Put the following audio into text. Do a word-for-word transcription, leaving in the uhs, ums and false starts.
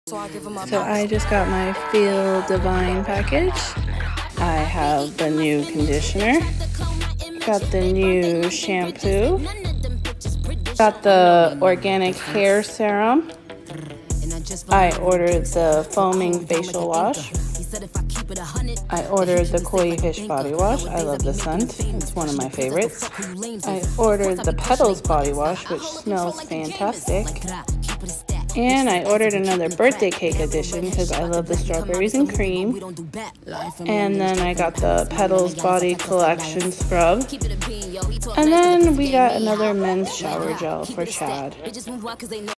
So I just got my Feel Divine package. I have the new conditioner, got the new shampoo, got the organic hair serum. I ordered the foaming facial wash. I ordered the Koi Fish body wash. I love the scent. It's one of my favorites. I ordered the Petals body wash, which smells fantastic. And I ordered another birthday cake edition because I love the strawberries and cream. And then I got the Petals Body Collection scrub. And then we got another men's shower gel for Chad.